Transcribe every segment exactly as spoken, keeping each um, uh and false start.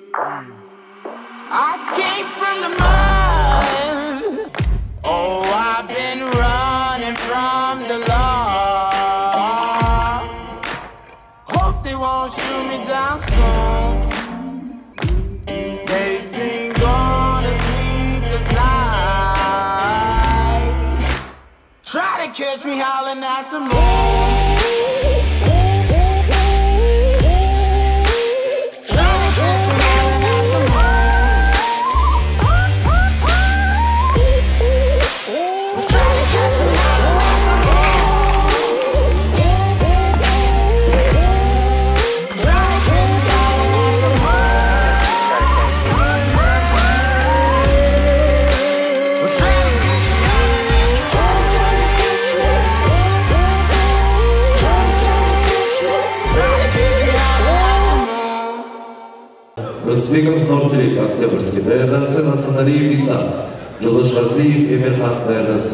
I came from the mud. Oh, I've been running from the law. Hope they won't shoot me down soon. They sing on a sleepless night. Try to catch me howling at the moon. Рысбеков Нұртілек Октябрьский даярдасын, Асаналиев Иса, Жолдаш Қарсиев Эмирхан даярдасын.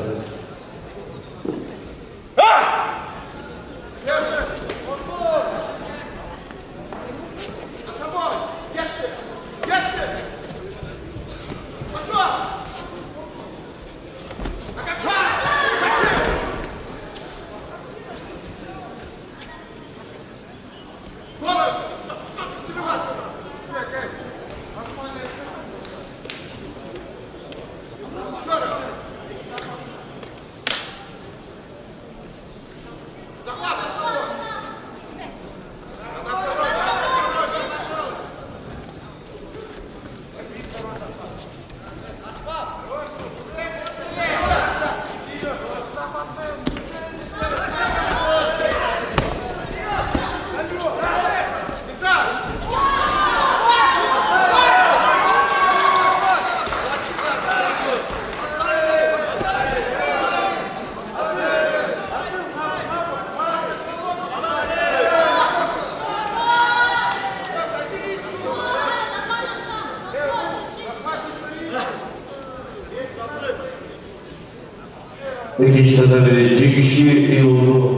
İkinci tabi çekişi iyi oldu.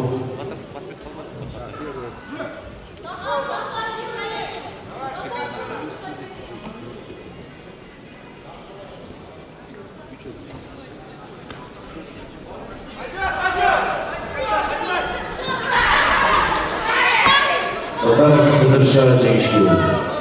Sataraf Kıdırşar'a çekişi oldu.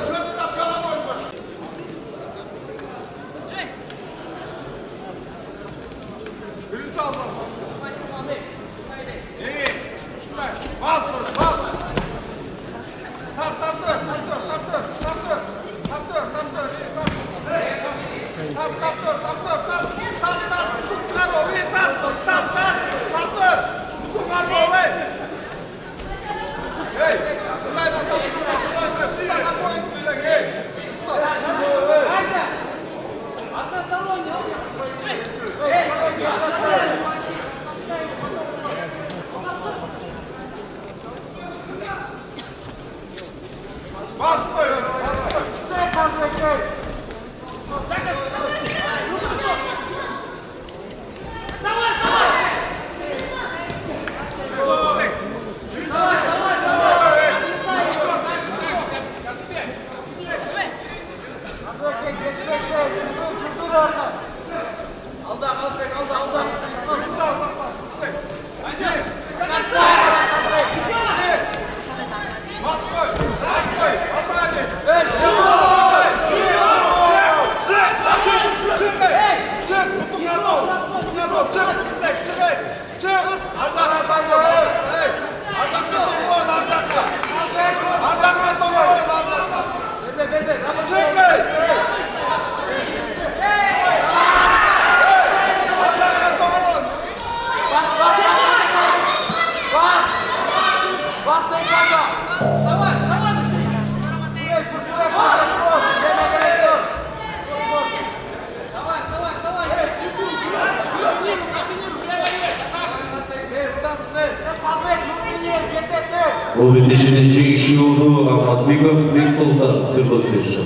Bu bitişinin çekişi oldu. Ahmadbekov Beksultan Sırlasışı.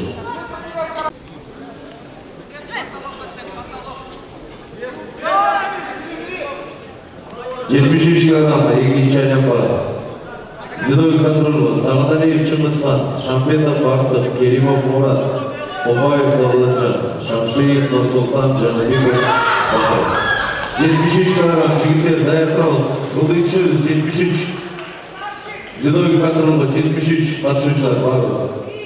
yetmiş üç kilogramda ikinci aynen var. Зидой контроль, Сағаналиев Чыңғысхан, Шампетов Артық, Керимов Мурат, Обаев Давлатжан, Шамшиев Нұрсұлтан, Жанабеков Алтay. жетпіс үш килограмм жігіттер даяқтауыз. Бұлдыңшы жетпіс үш. Зидой контроль, жетпіс үш қатысушылар барымыз.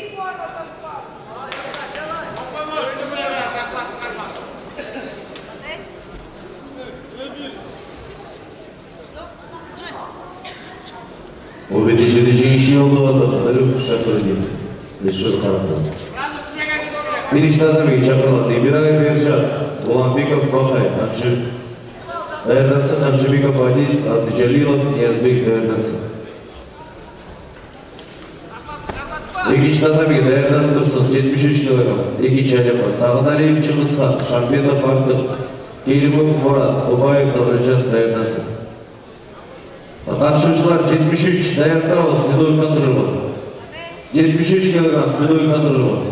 Обетешеді жеңіші олды Қадыров Шақырден. Лешур Қарақырын. Бірінші Назарбек шақырылады. Ибраев Ершат, Уламбеков Бақай, Амшыр. Дайырдансын Амшыбеков Адис, Абдыжалилов, Ниязбек дайырдансын. Екінші Назарбек дайырдан тұрсын, жетпіс үш килограмм. Екінші Алепа, Сағаналиев Чыңғысхан, Шампетов Артық, Керимов Мурат, Обаев Давлатжан дайырдансын. Қатысушылар жетпіс үш даяқтауыз дзюдо контроль. жетпіс үш килограмм дзюдо контроль.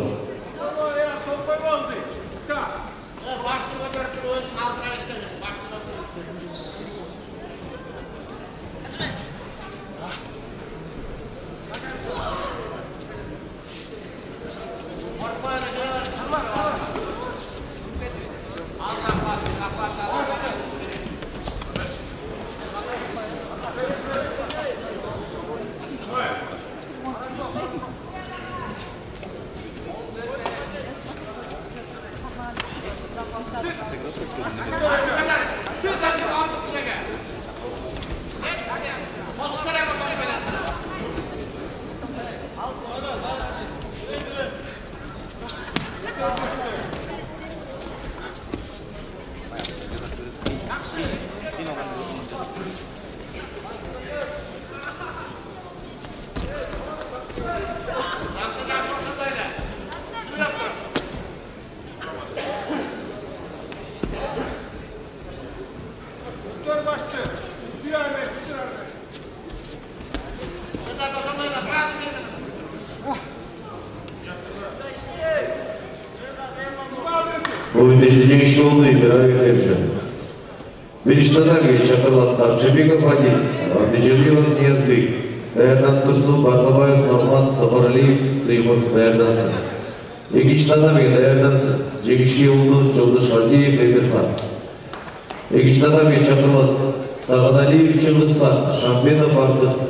Обетешеді жеңіші олды Ибраев Ершат. Бірінші Назарбек шақырылады. Амшыбеков Адис, Абдыжалилов Ниязбек. Дайырдан тұрсын Барлабаев Нұрман, Сапаралиев Сыймов дайырдансын. Екінші Назарбек дайырдансын. Жеңішке олды Жолдаш Ғазиев Эмирхан. Екінші Назарбек шақырылады. Сағаналиев Чыңғысхан, Шампетов Артық.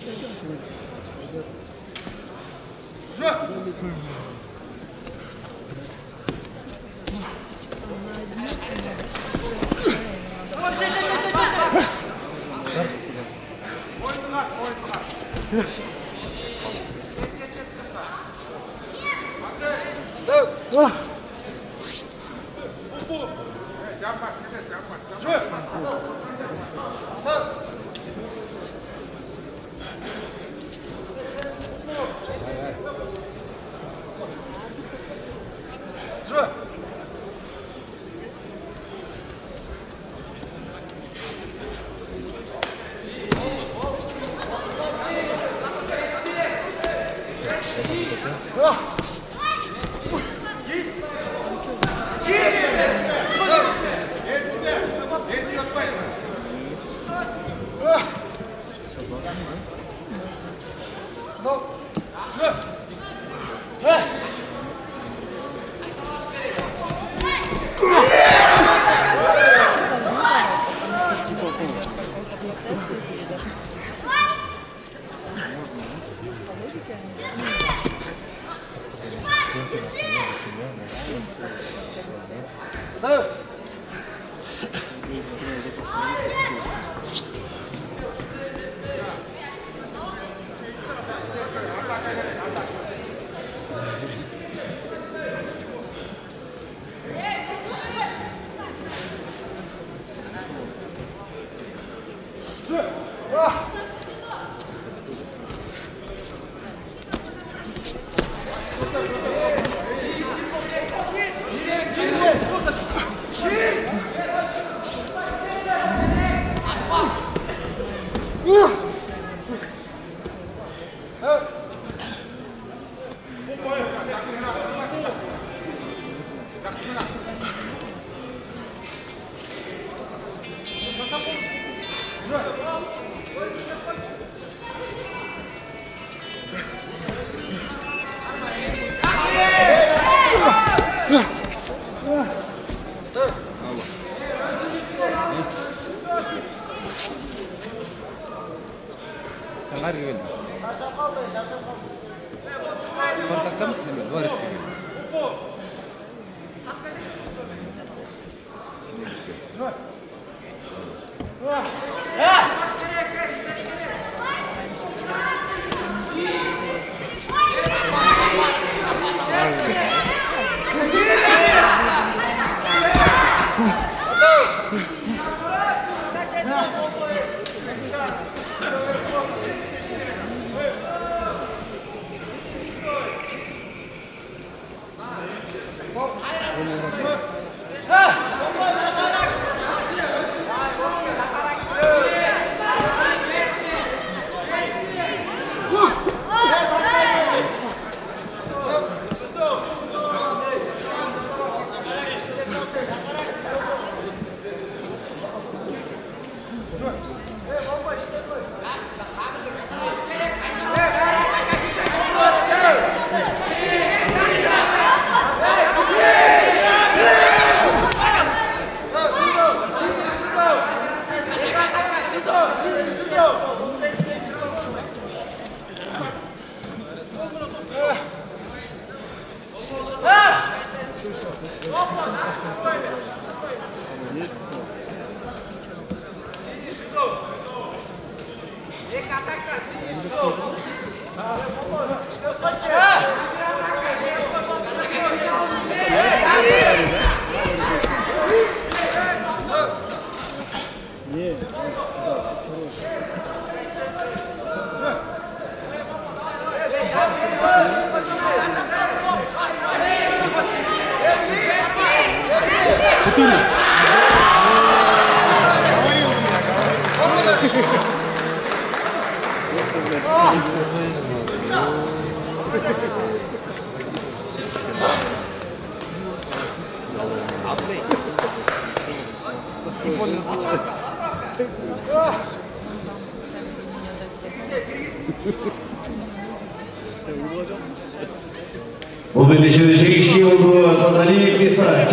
Увеличивающий щелку Асаналиев Иса.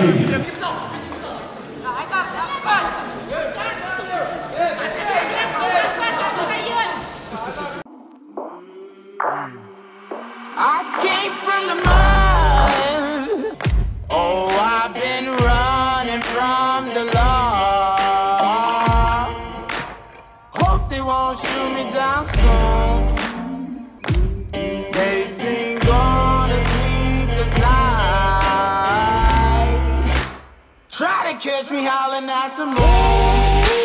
came from the mud. Oh, I've been running from the law. Hope they won't shoot me down soon. They sing on a sleepless night. Try to catch me howling at the moon.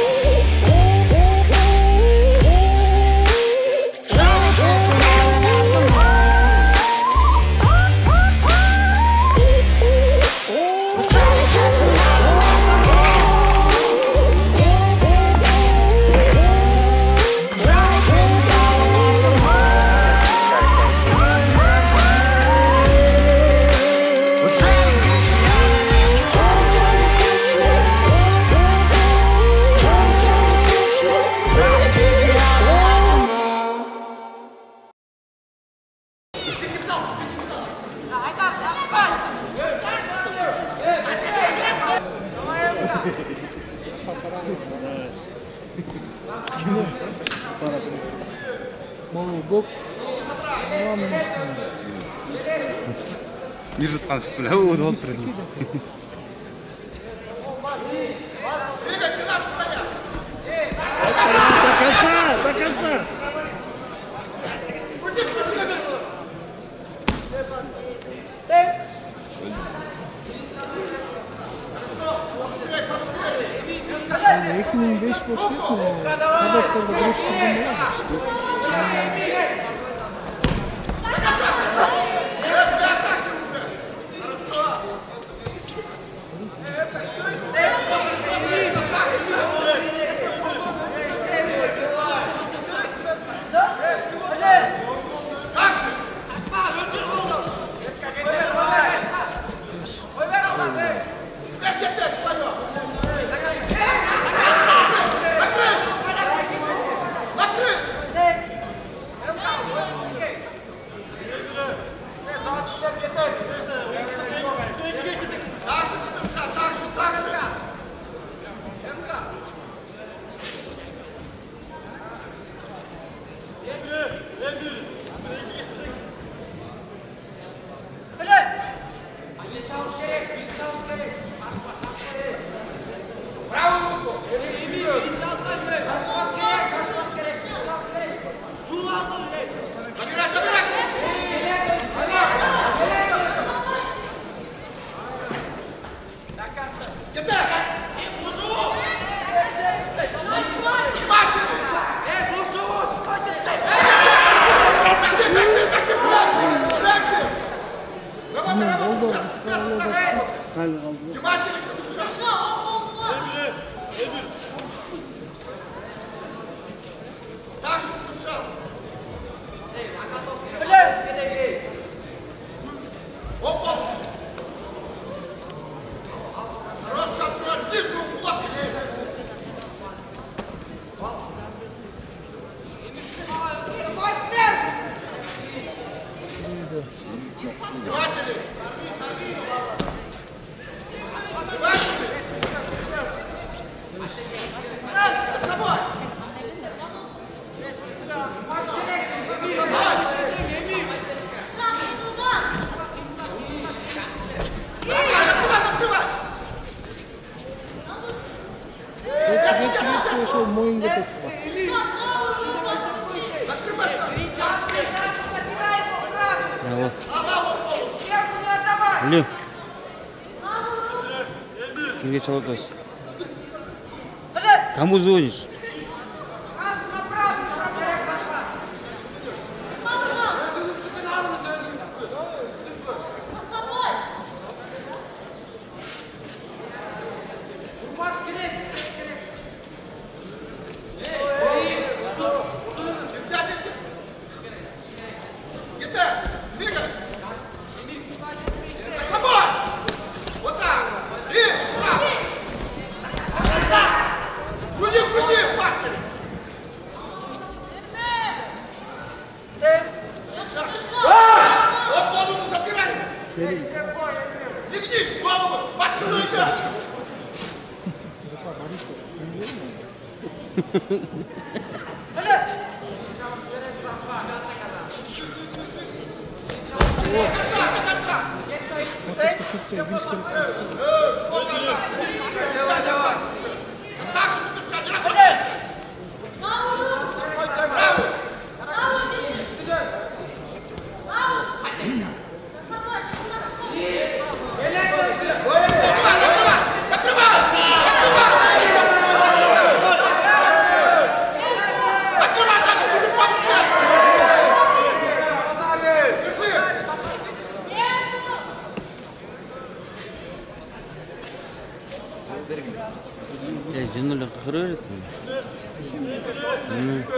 Мир жатқан шықты біле өді болып тұрды. До конца, до конца. екі мың бес болсын, қабаттарды дұрыс тұрған Блин. Кімге çalатасың? Кому звонишь? Ya jünürler kırıyor etmiyor. Hmm.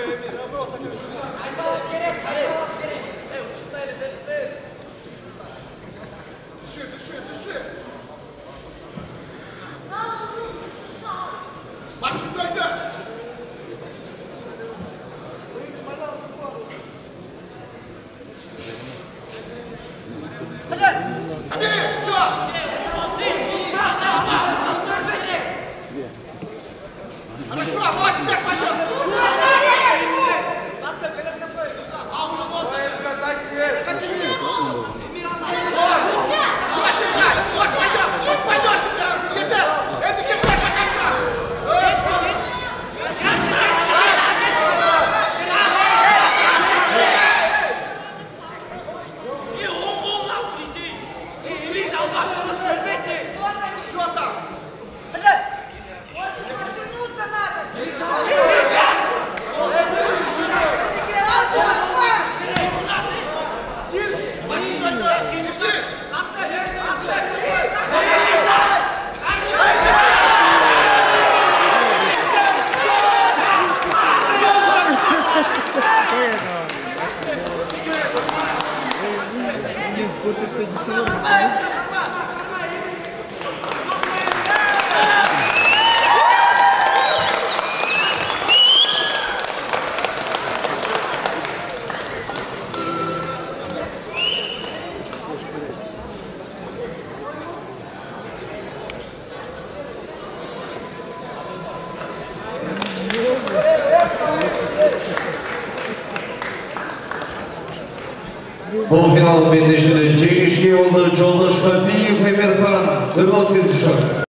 Bu final bendişini çekişki oldu Joldosh Qasiyev Emirhan. Sırlı siz